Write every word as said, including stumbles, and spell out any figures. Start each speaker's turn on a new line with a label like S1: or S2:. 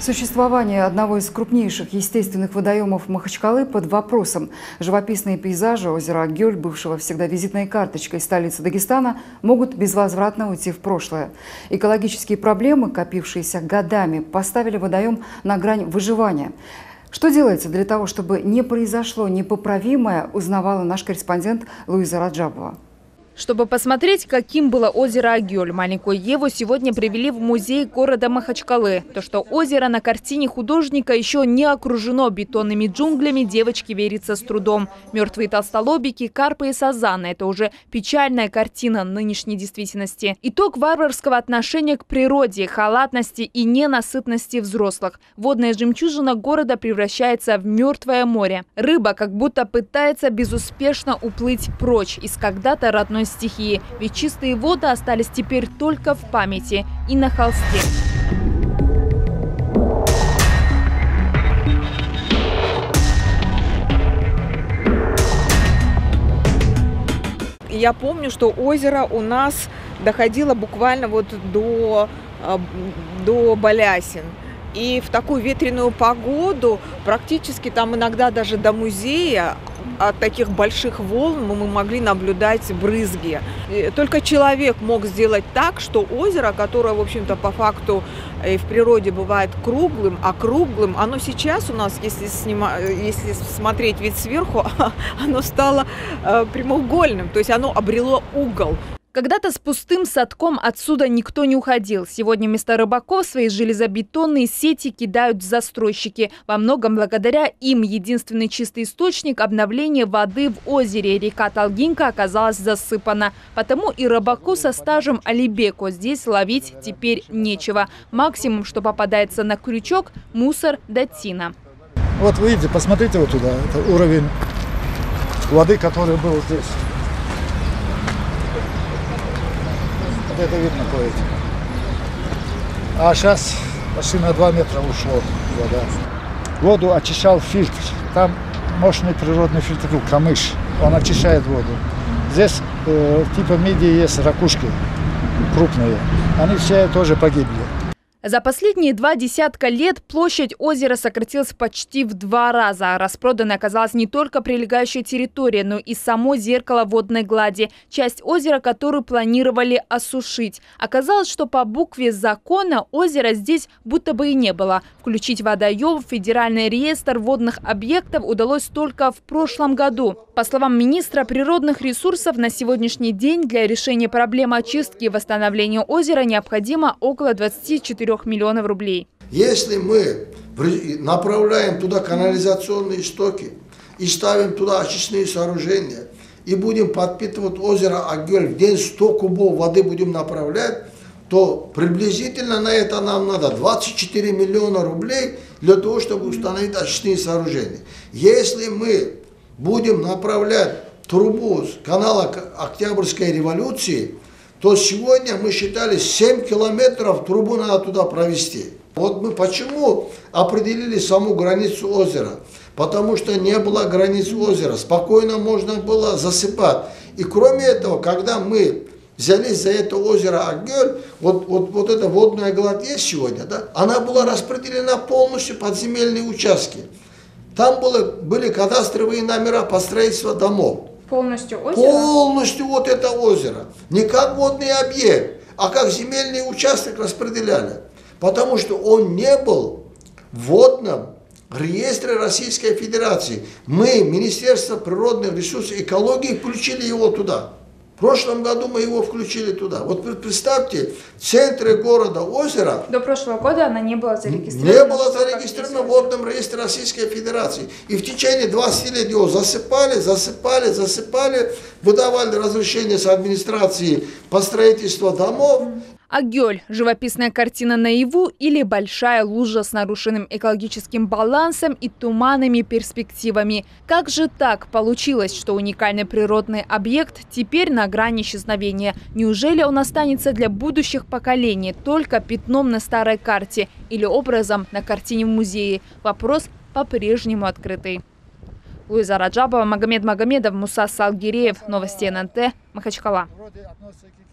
S1: Существование одного из крупнейших естественных водоемов Махачкалы под вопросом. Живописные пейзажи озера Агёль, бывшего всегда визитной карточкой столицы Дагестана, могут безвозвратно уйти в прошлое. Экологические проблемы, копившиеся годами, поставили водоем на грань выживания. Что делается для того, чтобы не произошло непоправимое, узнавала наш корреспондент Луиза Раджабова.
S2: Чтобы посмотреть, каким было озеро Агёль, маленькую Еву сегодня привели в музей города Махачкалы. То, что озеро на картине художника еще не окружено бетонными джунглями, девочке верится с трудом. Мертвые толстолобики, карпы и сазаны – это уже печальная картина нынешней действительности. Итог варварского отношения к природе, халатности и ненасытности взрослых. Водная жемчужина города превращается в мертвое море. Рыба как будто пытается безуспешно уплыть прочь из когда-то родной стихии, ведь чистые воды остались теперь только в памяти и на холсте.
S3: Я помню, что озеро у нас доходило буквально вот до, до балясин. И в такую ветреную погоду, практически там иногда даже до музея, от таких больших волн мы могли наблюдать брызги. И только человек мог сделать так, что озеро, которое, в общем-то, по факту и в природе бывает круглым, округлым, оно сейчас у нас, если, снима, если смотреть вид сверху, оно стало э, прямоугольным, то есть оно обрело угол.
S2: Когда-то с пустым садком отсюда никто не уходил. Сегодня вместо рыбаков свои железобетонные сети кидают застройщики. Во многом благодаря им единственный чистый источник обновления воды в озере. Река Талгинка оказалась засыпана. Потому и рыбаку со стажем Алибеку здесь ловить теперь нечего. Максимум, что попадается на крючок – мусор да тина.
S4: Вот видите, посмотрите вот туда. Это уровень воды, который был здесь. Это видно по этим. А сейчас почти на два метра ушло вода. Воду очищал фильтр. Там мощный природный фильтр, камыш. Он очищает воду. Здесь э, типа мидии есть ракушки крупные. Они все тоже погибли.
S2: За последние два десятка лет площадь озера сократилась почти в два раза. Распроданной оказалась не только прилегающая территория, но и само зеркало водной глади. Часть озера, которую планировали осушить. Оказалось, что по букве закона озера здесь будто бы и не было. Включить водоем в федеральный реестр водных объектов удалось только в прошлом году. По словам министра природных ресурсов, на сегодняшний день для решения проблемы очистки и восстановления озера необходимо около двадцати четырёх миллионов рублей.
S5: Если мы направляем туда канализационные стоки и ставим туда очистные сооружения и будем подпитывать озеро Агёль, в день сто кубов воды будем направлять, то приблизительно на это нам надо двадцать четыре миллиона рублей для того, чтобы установить очистные сооружения. Если мы будем направлять трубу с канала Октябрьской революции, то сегодня мы считали семь километров трубу надо туда провести. Вот мы почему определили саму границу озера? Потому что не было границ озера, спокойно можно было засыпать. И кроме этого, когда мы взялись за это озеро Агёль, вот, вот, вот эта водная гладь есть сегодня, да? Она была распределена полностью под земельные участки. Там было, были кадастровые номера по строительству домов.
S2: Полностью озеро?
S5: Полностью вот это озеро. Не как водный объект, а как земельный участок распределяли. Потому что он не был в водном реестре Российской Федерации. Мы, Министерство природных ресурсов и экологии, включили его туда. В прошлом году мы его включили туда. Вот представьте, в центре города озера...
S2: До прошлого года она не была зарегистрирована.
S5: Не была зарегистрирована в водном реестре Российской Федерации. И в течение двадцати лет его засыпали, засыпали, засыпали, выдавали разрешение с администрации по строительству домов.
S2: Агёль – живописная картина наяву или большая лужа с нарушенным экологическим балансом и туманными перспективами. Как же так получилось, что уникальный природный объект теперь на грани исчезновения? Неужели он останется для будущих поколений только пятном на старой карте или образом на картине в музее? Вопрос по-прежнему открытый. Луиза Раджабова, Магомед Магомедов, Муса Салгиреев. Новости эн эн тэ, Махачкала.